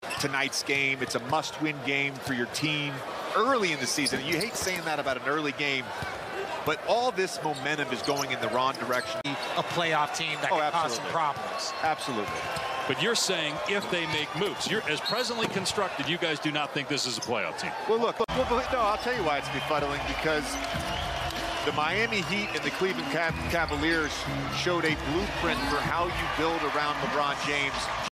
tonight's game. It's a must-win game for your team early in the season. You hate saying that about an early game, but all this momentum is going in the wrong direction. A playoff team that can cause some problems. Absolutely. But you're saying if they make moves, you're as presently constructed, you guys do not think this is a playoff team. Well, look, no, I'll tell you why it's befuddling, because the Miami Heat and the Cleveland Cavaliers showed a blueprint for how you build around LeBron James.